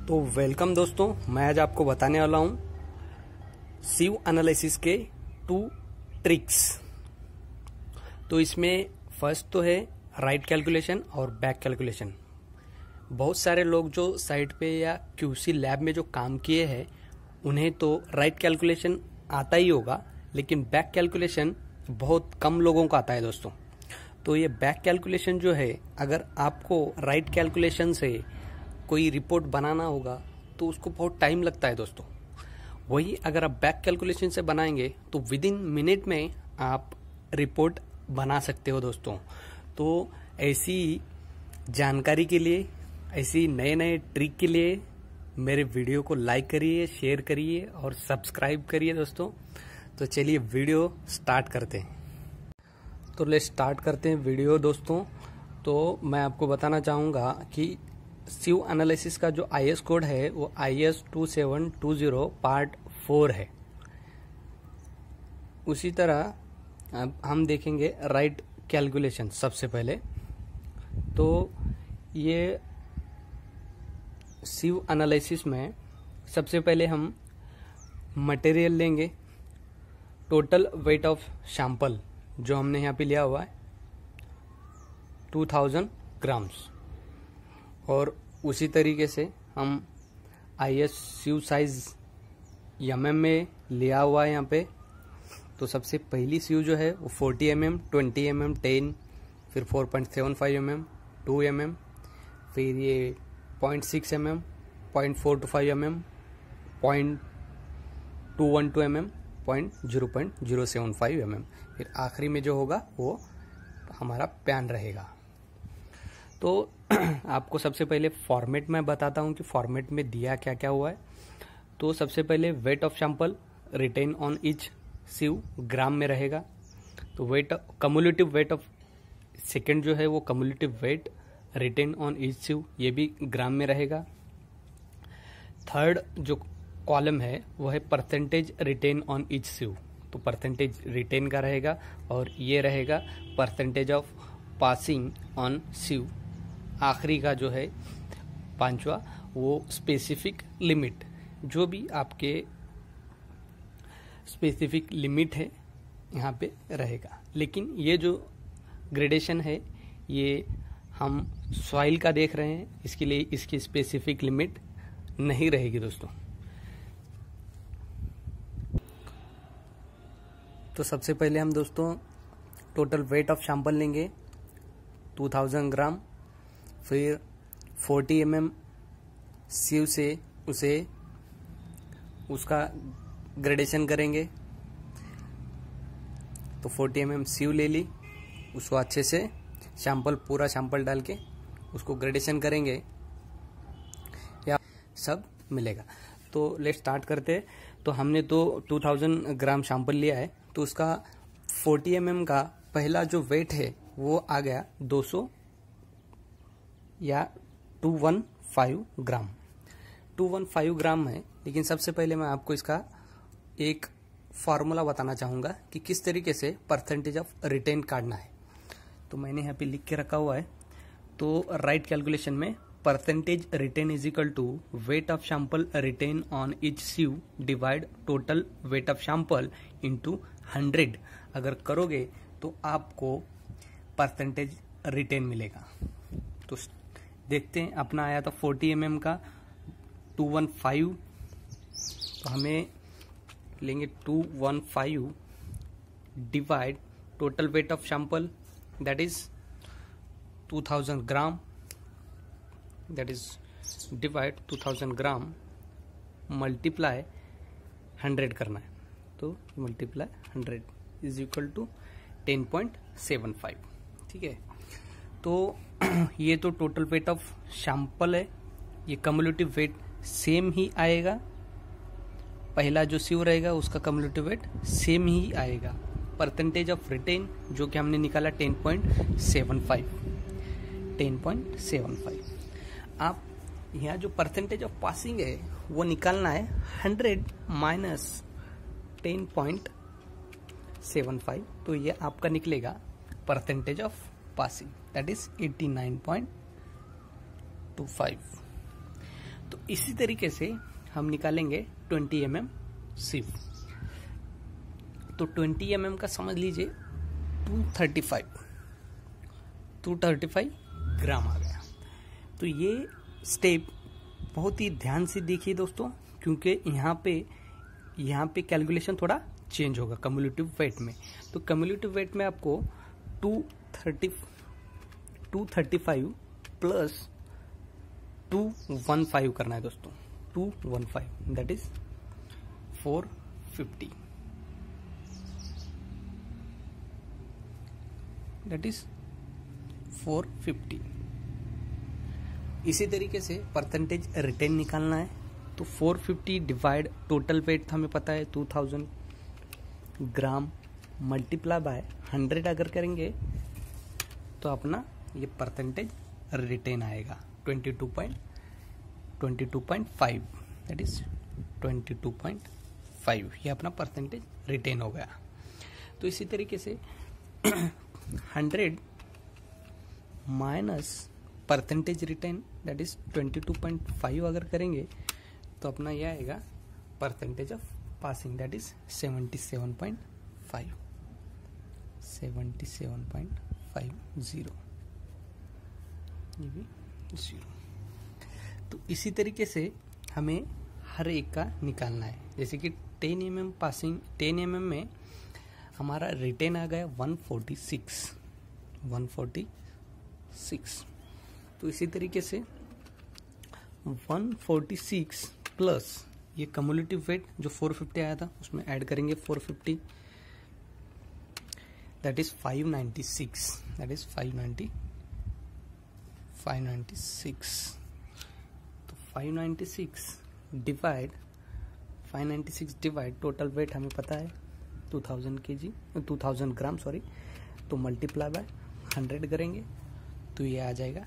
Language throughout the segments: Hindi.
तो वेलकम दोस्तों, मैं आज आपको बताने वाला हूं सीव एनालिसिस के 2 ट्रिक्स। तो इसमें फर्स्ट तो है राइट कैलकुलेशन और बैक कैलकुलेशन। बहुत सारे लोग जो साइट पे या क्यूसी लैब में जो काम किए हैं उन्हें तो राइट कैलकुलेशन आता ही होगा, लेकिन बैक कैलकुलेशन बहुत कम लोगों को आता है दोस्तों। तो ये बैक कैलकुलेशन जो है, अगर आपको राइट कैलकुलेशन से कोई रिपोर्ट बनाना होगा तो उसको बहुत टाइम लगता है दोस्तों। वही अगर आप बैक कैलकुलेशन से बनाएंगे तो विद इन मिनट में आप रिपोर्ट बना सकते हो दोस्तों। तो ऐसी जानकारी के लिए, ऐसी नए नए ट्रिक के लिए मेरे वीडियो को लाइक करिए, शेयर करिए और सब्सक्राइब करिए दोस्तों। तो चलिए वीडियो स्टार्ट करते हैं। तो ले स्टार्ट करते हैं वीडियो दोस्तों। तो मैं आपको बताना चाहूँगा कि सीव एनालिसिस का जो IS कोड है वो IS 2720 पार्ट 4 है। उसी तरह अब हम देखेंगे राइट कैलकुलेशन। सबसे पहले तो ये सीव एनालिसिस में सबसे पहले हम मटेरियल लेंगे। टोटल वेट ऑफ सैंपल जो हमने यहाँ पे लिया हुआ है 2000 ग्राम्स, और उसी तरीके से हम IS सीव साइज mm में लिया हुआ है यहाँ पे। तो सबसे पहली सीव जो है वो 40 mm, 20 mm, 10, फिर 4.75 mm, 2 mm, फिर ये 0.6 mm, 0.425 mm, 0.212 mm, 0.075 mm, फिर आखिरी में जो होगा वो हमारा पैन रहेगा। तो आपको सबसे पहले फॉर्मेट में बताता हूं कि फॉर्मेट में दिया क्या क्या हुआ है। तो सबसे पहले weight of sample retain on each sieve gram में रहेगा। तो weight cumulative weight of second जो है वो cumulative weight retained on each sieve, ये भी ग्राम में रहेगा। थर्ड जो कॉलम है वो है percentage retained on each sieve. तो परसेंटेज रिटेन का रहेगा, और ये रहेगा percentage of passing on sieve. आखिरी का जो है पांचवा वो स्पेसिफिक लिमिट, जो भी आपके स्पेसिफिक लिमिट है यहाँ पे रहेगा। लेकिन ये जो ग्रेडेशन है ये हम सॉइल का देख रहे हैं, इसके लिए इसकी स्पेसिफिक लिमिट नहीं रहेगी दोस्तों। तो सबसे पहले हम दोस्तों टोटल वेट ऑफ सैंपल लेंगे 2000 ग्राम, फिर 40 mm सीव से उसका ग्रेडेशन करेंगे। तो 40 mm सीव ले ली, उसको अच्छे से पूरा सैंपल डाल के उसको ग्रेडेशन करेंगे, या सब मिलेगा। तो लेट स्टार्ट करते। तो हमने तो 2000 ग्राम सैंपल लिया है, तो उसका 40 mm का पहला जो वेट है वो आ गया 200 या 215 ग्राम। 215 ग्राम है। लेकिन सबसे पहले मैं आपको इसका एक फार्मूला बताना चाहूँगा कि किस तरीके से परसेंटेज ऑफ रिटेन काटना है। तो मैंने यहाँ पे लिख के रखा हुआ है। तो राइट कैलकुलेशन में percentage retained is equal to weight of sample retain on each sieve divide total weight of sample into 100 अगर करोगे तो आपको परसेंटेज रिटेन मिलेगा। तो देखते हैं, अपना आया था 40 mm का 215, तो हमें लेंगे 215 divide total weight of sample that is 2000 gram, that is divide 2000 gram multiply 100 करना है। तो मल्टीप्लाई 100 इज इक्वल टू 10.75। ठीक है। तो ये तो टोटल वेट ऑफ सैंपल है, ये कम्युलेटिव वेट सेम ही आएगा। पहला जो सीव रहेगा उसका कम्युलेटिव वेट सेम ही आएगा। परसेंटेज ऑफ रिटेन जो कि हमने निकाला 10.75। आप यहाँ जो परसेंटेज ऑफ पासिंग है वो निकालना है 100 माइनस 10.75। तो ये आपका निकलेगा percentage of passing, that is 89.25। तो इसी तरीके से हम निकालेंगे 20 mm सीव। तो 20 mm का समझ लीजिए 235 ग्राम आ गया। तो ये स्टेप बहुत ही ध्यान से देखिए दोस्तों, क्योंकि यहाँ पे कैलकुलेशन थोड़ा चेंज होगा कम्युलेटिव वेट में। तो कम्युलेटिव वेट में आपको 235 प्लस 215 करना है दोस्तों। 215 दैट इज 450, दैट इज 450। इसी तरीके से परसेंटेज रिटेन निकालना है। तो 450 डिवाइड टोटल वेट हमें पता है 2000 ग्राम मल्टीप्लाई बाय 100 अगर करेंगे तो अपना ये परसेंटेज रिटेन आएगा 22.5, दैट इज 22.5। ये अपना परसेंटेज रिटेन हो गया। तो इसी तरीके से 100 minus percentage retained that is 22.5 अगर करेंगे तो अपना यह आएगा percentage of passing that is 77.5, 77.50, ये भी 0। तो इसी तरीके से हमें हर एक का निकालना है। जैसे कि 10 mm पासिंग, 10 mm में हमारा रिटेन आ गया 146। तो इसी तरीके से 146 प्लस ये कम्युलेटिव वेट जो 450 आया था उसमें ऐड करेंगे 450, दैट इज 596, दैट इज 596। तो 596 डिवाइड टोटल वेट हमें पता है 2000 ग्राम सॉरी। तो मल्टीप्लाई बाय 100 करेंगे तो ये आ जाएगा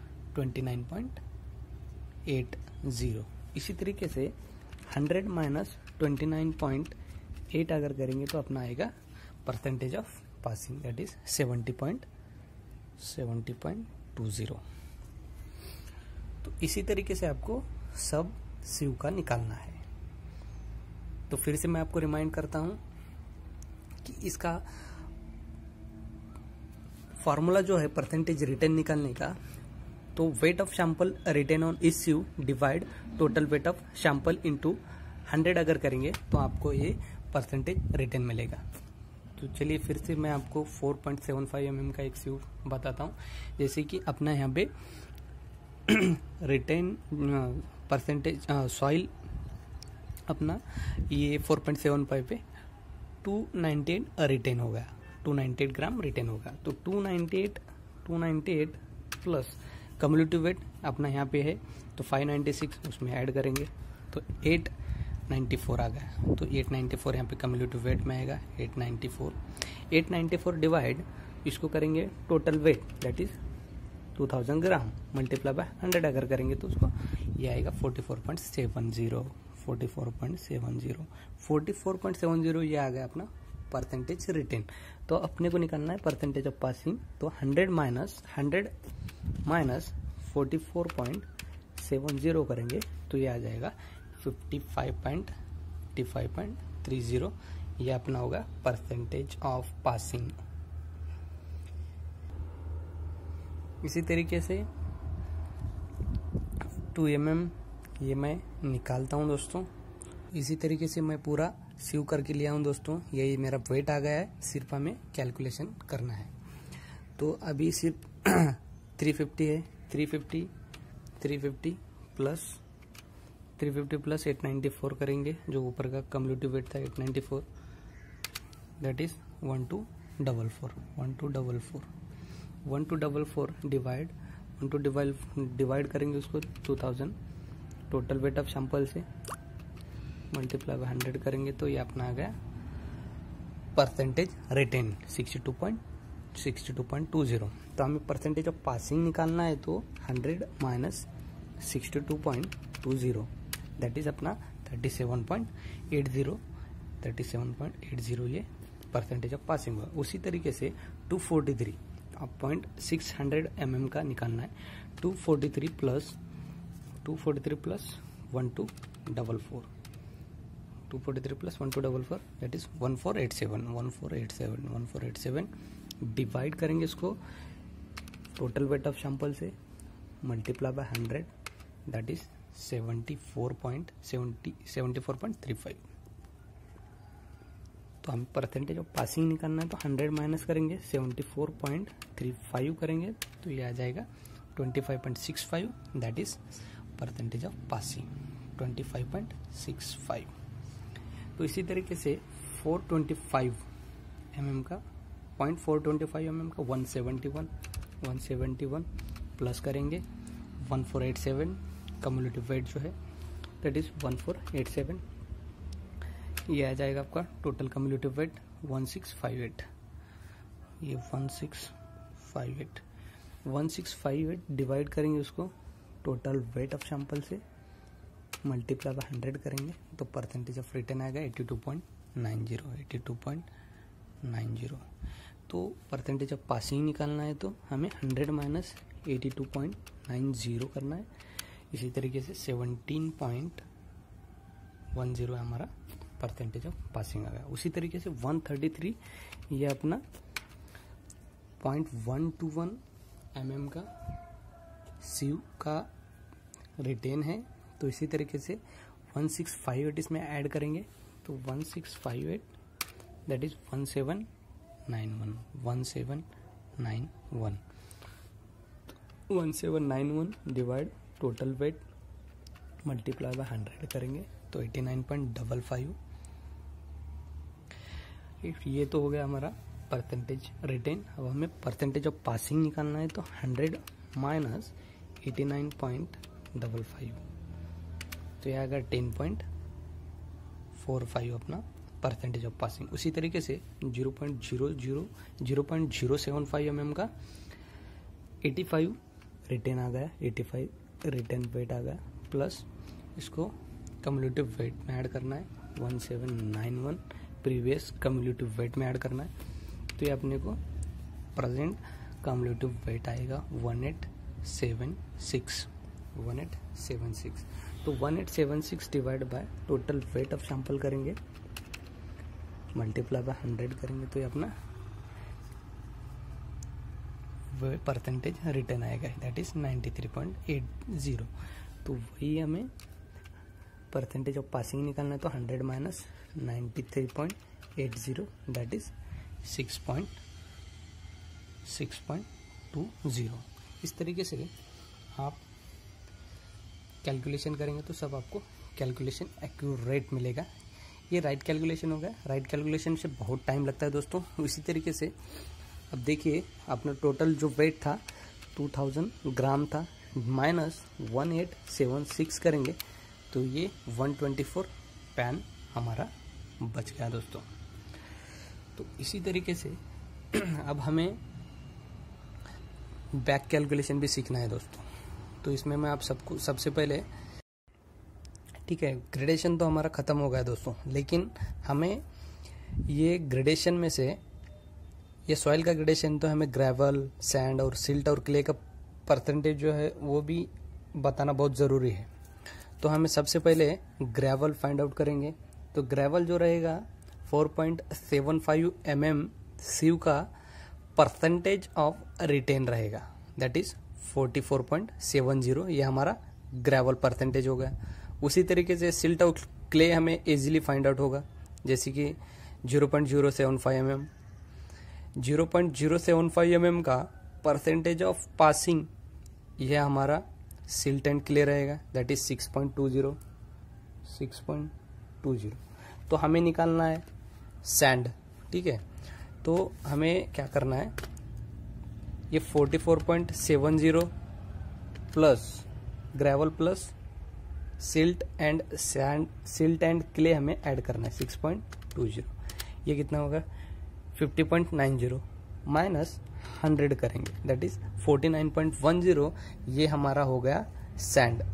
29.80। इसी तरीके से 100 माइनस 29.8 अगर करेंगे तो अपना आएगा percentage of passing that is 70.20। तो इसी तरीके से आपको सब सीव का निकालना है। तो फिर से मैं आपको रिमाइंड करता हूं कि इसका फॉर्मूला जो है परसेंटेज रिटेन निकालने का, तो weight of sample retain on इस sieve divide total weight of sample into 100 अगर करेंगे तो आपको ये परसेंटेज रिटेन मिलेगा। तो चलिए फिर से मैं आपको 4.75 mm का एक सीव बताता हूँ। जैसे कि अपना यहाँ पे रिटेन परसेंटेज सॉइल अपना ये 4.75 पे 298 रिटेन हो गया, 298 ग्राम रिटेन होगा। तो 298 प्लस कम्युलेटिव वेट अपना यहाँ पे है तो 596 उसमें ऐड करेंगे तो 894 आ गया। तो 894 यहाँ पे कम्युलेटिव वेट में आएगा 894 डिवाइड इसको करेंगे total weight that is 2000 gram multiply by 100 अगर करेंगे तो उसको ये आएगा 44.70 ये आ गया अपना परसेंटेज रिटेन। तो अपने को निकालना है परसेंटेज ऑफ पासिंग। तो 100 माइनस 44.70 करेंगे तो ये आ जाएगा 55.30। ये अपना होगा परसेंटेज ऑफ पासिंग। इसी तरीके से 2 mm ये मैं निकालता हूँ दोस्तों। इसी तरीके से मैं पूरा सीव करके लिया हूँ दोस्तों। यही मेरा वेट आ गया है, सिर्फ हमें कैलकुलेशन करना है। तो अभी सिर्फ 350 है, 350 प्लस 894 करेंगे जो ऊपर का कम्युलेटिव वेट था 894 दैट इज 1244 डिवाइड करेंगे उसको 2000 टोटल वेट ऑफ सैंपल से मल्टीप्लाई बाय 100 करेंगे तो ये अपना आ गया परसेंटेज रिटेन 62.20। तो हमें परसेंटेज ऑफ पासिंग निकालना है तो 100 माइनस 62.20 दैट इज अपना 37.80 ये परसेंटेज ऑफ पासिंग हुआ। उसी तरीके से 243.600 mm का निकालना है। 243 plus 1244, 243 plus 1244 that is 1487 divide करेंगे इसको टोटल वेट ऑफ सैंपल से, मल्टीप्लाई बाय 100 दैट इज 74.35। तो हमें परसेंटेज ऑफ पासिंग निकालना है तो 100 माइनस करेंगे 74.35 करेंगे तो ये आ जाएगा 25.65 that is percentage of passing 25.65। तो इसी तरीके से 425 mm का 0.425 mm का 171 प्लस करेंगे 1487 कम्युलेटिव वेट जो है दैट इज 1487, ये आ जाएगा आपका टोटल कम्युलेटिव वेट 1658। ये 1658 डिवाइड करेंगे उसको टोटल वेट ऑफ सैंपल से, मल्टीप्लाई बाय 100 करेंगे तो परसेंटेज ऑफ रिटर्न आएगा 82.90। तो परसेंटेज ऑफ पासिंग निकालना है तो हमें 100 माइनस 82.90 करना है। इसी तरीके से 17.10 हमारा परसेंटेज ऑफ पासिंग आ गया। उसी तरीके से 133 ये अपना 0.121 mm का सीव का रिटेन है। तो इसी तरीके से 1658 इसमें ऐड करेंगे तो 1658 that is 1791 divide total weight multiply by 100 करेंगे तो 89.55। ये तो हो गया हमारा परसेंटेज रिटेन। अब हमें परसेंटेज ऑफ पासिंग निकालना है तो 100 माइनस 89.55 तो यह आएगा 10.45 अपना परसेंटेज ऑफ पासिंग। उसी तरीके से 0.075 mm का 85 रिटेन आ गया, 85 रिटेन वेट आ गया, प्लस इसको कम्युलेटिव वेट में ऐड करना है 1791 प्रीवियस कम्युलेटिव वेट में ऐड करना है तो ये अपने को प्रेजेंट कम्युलेटिव वेट आएगा 1876। तो 1876 divide by total weight of sample करेंगे, मल्टीप्लाई बाय 100 करेंगे तो ये अपना परसेंटेज रिटर्न आएगा दैट इज 93.80। तो वही हमें परसेंटेज ऑफ पासिंग निकालना है तो 100 माइनस 93.80 दैट इज 6.20। इस तरीके से आप कैलकुलेशन करेंगे तो सब आपको कैलकुलेशन एक्यूरेट मिलेगा। ये राइट कैलकुलेशन हो गया। राइट कैलकुलेशन से बहुत टाइम लगता है दोस्तों। इसी तरीके से अब देखिए अपना टोटल जो वेट था 2000 ग्राम था, माइनस 1876 करेंगे तो ये 124 पैन हमारा बच गया दोस्तों। तो इसी तरीके से अब हमें बैक कैलकुलेशन भी सीखना है दोस्तों। तो इसमें मैं आप सबको सबसे पहले, ठीक है, ग्रेडेशन तो हमारा ख़त्म हो गया दोस्तों, लेकिन हमें ये ग्रेडेशन में से ये सॉइल का ग्रेडेशन तो हमें ग्रेवल, सैंड और सिल्ट और क्ले का परसेंटेज जो है वो भी बताना बहुत ज़रूरी है। तो हमें सबसे पहले ग्रेवल फाइंड आउट करेंगे। तो ग्रेवल जो रहेगा 4.75 mm सीव का परसेंटेज ऑफ रिटेन रहेगा दैट इज 44.70। ये हमारा ग्रेवल परसेंटेज हो गया। उसी तरीके से सिल्ट और क्ले हमें इजीली फाइंड आउट होगा, जैसे कि 0.075 mm। 0.075 mm का परसेंटेज ऑफ पासिंग यह हमारा सिल्ट एंड क्ले रहेगा दैट इज 6.20। तो हमें निकालना है सैंड, ठीक है। तो हमें क्या करना है, ये 44.70 plus gravel plus silt and sand, silt and clay हमें ऐड करना है 6.20। ये कितना होगा 50.90 माइनस 100 करेंगे दैट इज 49.10। ये हमारा हो गया सैंड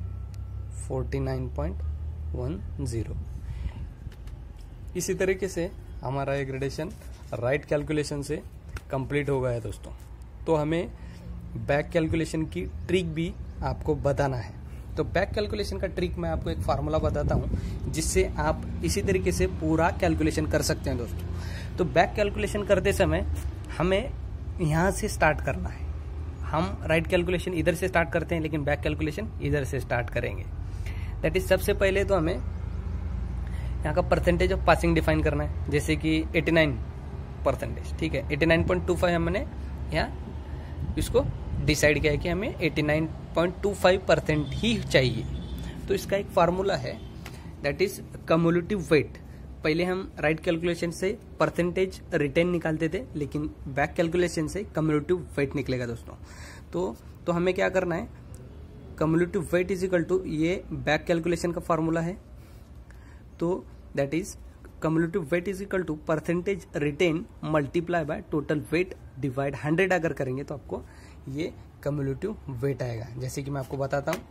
49.10। इसी तरीके से हमारा ये ग्रेडेशन राइट कैलकुलेशन से कंप्लीट हो गया है दोस्तों। तो हमें बैक कैलकुलेशन की ट्रिक भी आपको बताना है। तो बैक कैलकुलेशन का ट्रिक मैं आपको एक फार्मूला बताता हूँ जिससे आप इसी तरीके से पूरा कैलकुलेशन कर सकते हैं दोस्तों। तो बैक कैलकुलेशन करते समय हमें यहाँ से स्टार्ट करना है। हम राइट कैलकुलेशन इधर से स्टार्ट करते हैं लेकिन बैक कैलकुलेशन इधर से स्टार्ट करेंगे। दैट इज सबसे पहले तो हमें यहाँ का परसेंटेज ऑफ पासिंग डिफाइन करना है, जैसे कि 89%, ठीक है। 89.25 हमने यहाँ इसको डिसाइड किया है कि हमें 89.25% ही चाहिए। तो इसका एक फार्मूला है, दैट इज कम्युलेटिव वेट। पहले हम राइट कैलकुलेशन से परसेंटेज रिटेन निकालते थे, लेकिन बैक कैलकुलेशन से कम्युलेटिव वेट निकलेगा दोस्तों। तो हमें क्या करना है, cumulative weight is equal to, ये बैक कैलकुलेशन का फार्मूला है, तो that is cumulative weight is equal to percentage retain multiply by total weight divide 100 अगर करेंगे तो आपको ये कम्युलेटिव वेट आएगा। जैसे कि मैं आपको बताता हूँ,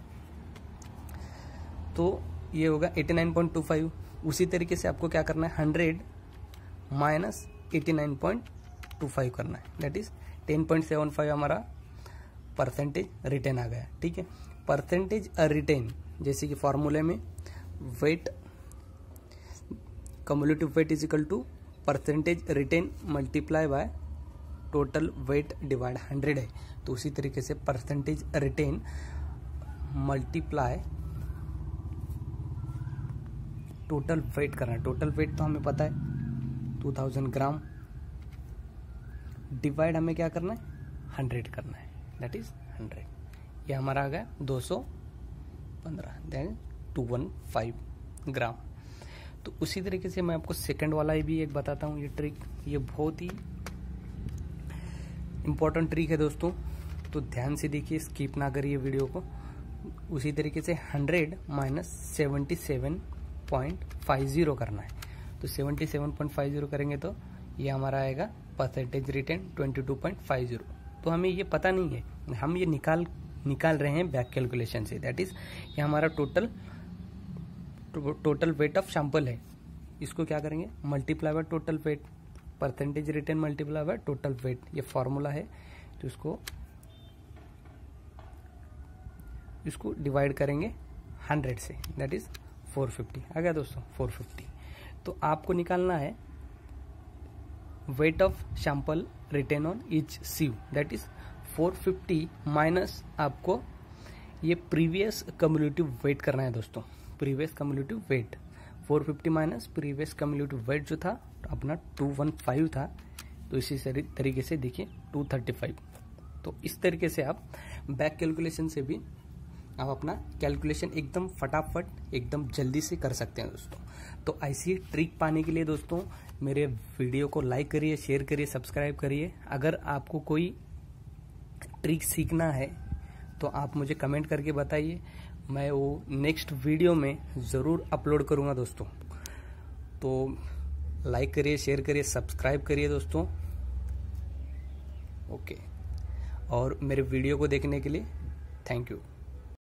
तो ये होगा 89.25। उसी तरीके से आपको क्या करना है, 100 माइनस 89.25 करना है, दैट इज 10.75 हमारा परसेंटेज रिटेन आ गया, ठीक है। परसेंटेज रिटेन जैसे कि फॉर्मूले में weight, cumulative weight is equal to percentage retain multiply by total weight divide 100 है। तो उसी तरीके से percentage retain multiply total weight करना है। टोटल वेट तो हमें पता है 2000 ग्राम, डिवाइड हमें क्या करना है, 100 करना है, दैट इज 100। ये हमारा आ गया 215, देन 215 ग्राम। तो उसी तरीके से मैं आपको सेकंड वाला भी एक बताता हूँ, ये ट्रिक, ये बहुत ही इम्पोर्टेंट ट्रिक है दोस्तों, तो ध्यान से देखिए, स्किप ना करिए वीडियो को। उसी तरीके से 100 माइनस 77.50 करना है। तो 77.50 करेंगे तो ये हमारा आएगा परसेंटेज रिटेन 22.50। तो हमें ये पता नहीं है, हम ये निकाल रहे हैं बैक कैलकुलेशन से, दैट इज ये हमारा टोटल वेट ऑफ सैंपल है। इसको क्या करेंगे, multiply by total weight, percentage retain multiply by total weight, ये फॉर्मूला है। तो इसको डिवाइड करेंगे 100 से, दैट इज 450 आ गया दोस्तों, 450। तो आपको निकालना है weight of sample retain on each sieve, that is 450 minus आपको ये प्रीवियस कम्युलेटिव वेट करना है दोस्तों। Previous cumulative weight 450 minus previous cumulative weight जो था अपना 215 था, तो इसी तरीके से देखिए 235। तो इस तरीके से आप बैक कैलकुलेशन से भी आप अपना कैलकुलेशन एकदम फटाफट, एकदम जल्दी से कर सकते हैं दोस्तों। तो ऐसी ट्रिक पाने के लिए दोस्तों मेरे वीडियो को लाइक करिए, शेयर करिए, सब्सक्राइब करिए। अगर आपको कोई ट्रिक सीखना है तो आप मुझे कमेंट करके बताइए, मैं वो नेक्स्ट वीडियो में ज़रूर अपलोड करूँगा दोस्तों। तो लाइक करिए, शेयर करिए, सब्सक्राइब करिए दोस्तों, ओके। और मेरे वीडियो को देखने के लिए थैंक यू।